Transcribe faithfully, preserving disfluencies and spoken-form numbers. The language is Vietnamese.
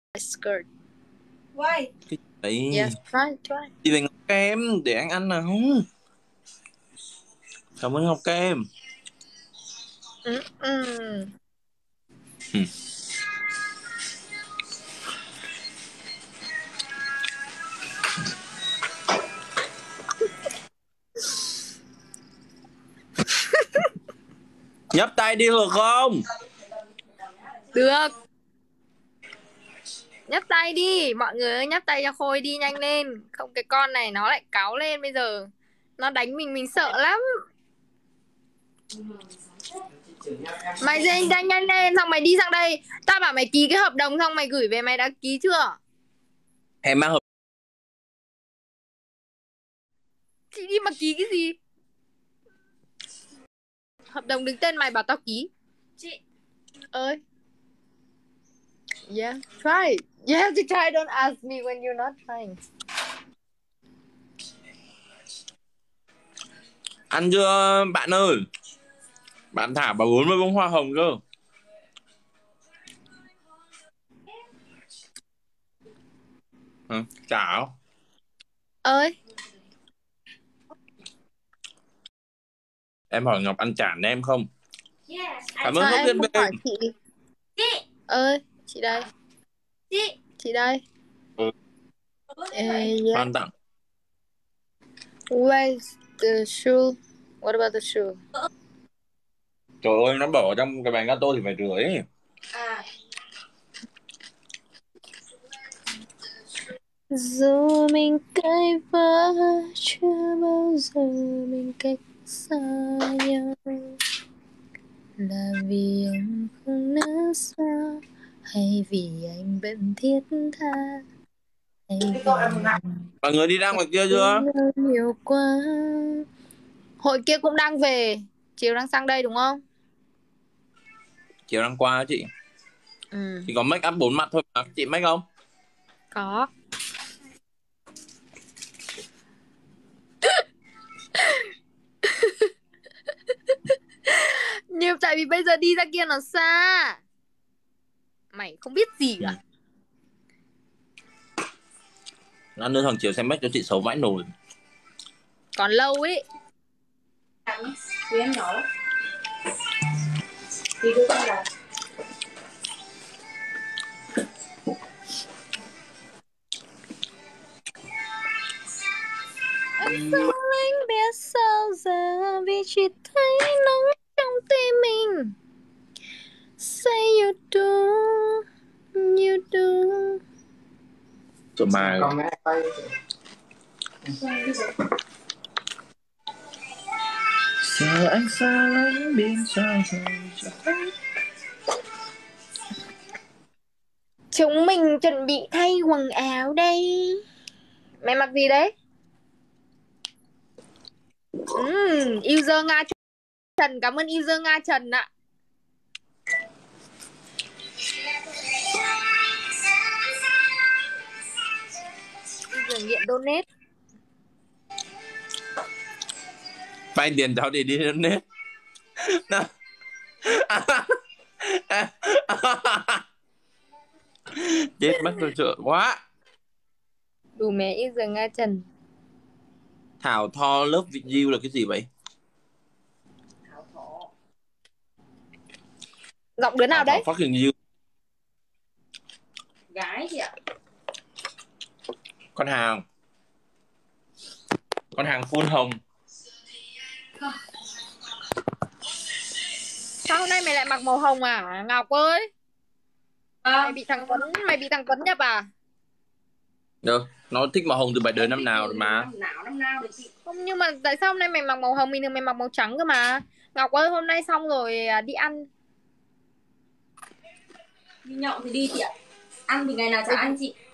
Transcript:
skirt. Why? Đấy. Yes, try, try. Chị về Ngọc Kem để anh ăn nào. Cảm ơn Ngọc Kem. Ừ, ừ. Ừ. Nhấp tay đi được không? Được. Nhấp tay đi, mọi người ơi, nhấp tay cho Khôi đi, nhanh lên. Không cái con này nó lại cáu lên bây giờ. Nó đánh mình mình sợ lắm. Mày nhanh nhanh nhanh lên, xong mày đi sang đây. Tao bảo mày ký cái hợp đồng xong mày gửi về, mày đã ký chưa? Em mang hợp. Chị đi mà ký cái gì? Hợp đồng đứng tên mày bảo tao ký. Chị ơi. Yeah, try. You have to try, don't ask me when you're not trying. Ăn chưa bạn ơi? Bạn thả bà bốn mươi bông hoa hồng cơ. Ừ, chảo. Ơi. Em hỏi Ngọc ăn chản em không? Yes. Cảm ơn Sao Hốc em Liên không B. hỏi chị? Chị Ơi, chị đây. Chị Chị đây. Ừ. Uh, yeah. Phan tặng. Where's the shoe? What about the shoe? Trời ơi, nó bỏ trong cái bánh gato thì phải rửa ấy. À. Dù mình cãi vã, chưa bao giờ mình cách xa nhau. Là vì anh không nỡ xa, hay vì anh vẫn thiết tha, hay vì Mọi người đi ra ngoài kia chưa? nhiều quá. Hội kia cũng đang về, chiều đang sang đây đúng không? Chiều đang qua chị. Ừ. Chị có make up bốn mặt thôi mà. Chị make không? Có. Nhưng tại vì bây giờ đi ra kia nó xa. Mày không biết gì cả. Nó đưa thằng Chiều xem make cho chị xấu vãi nồi. Còn lâu ấy. Quý em nhỏ lắm. Thì cứ con là Anh sao anh biết sao giờ, vì chỉ thấy nóng trong tim mình. Say you do, you do. Tụi mà sợ anh xa lánh biết sao rồi chẳng thấy. Chúng mình chuẩn bị thay quần áo đây. Mày mặc gì đấy? Uhm, user Nga Trần, cảm ơn user Nga Trần ạ. User nghiện donate. Vay tiền cháu để đi donate. Chết mất tôi sợ quá. Đủ mẹ user Nga Trần. Thảo Tho love with you là cái gì vậy? Thảo Thọ. Giọng đứa nào Thảo đấy? Thọ fucking you. Gái chị ạ. Con hàng. Con hàng phun hồng. Sao hôm nay mày lại mặc màu hồng à Ngọc ơi? À. Mày bị thằng Tuấn, mày bị thằng Tuấn nhập à? Được, nó thích màu hồng từ bảy đời năm nào rồi mà. Năm nào năm nào đấy chị. Không, nhưng mà tại sao hôm nay mày mặc màu hồng, mình thường mày mặc màu trắng cơ mà. Ngọc ơi, hôm nay xong rồi đi ăn. Đi nhậu thì đi chị ạ. Ăn thì ngày nào chả ăn chị.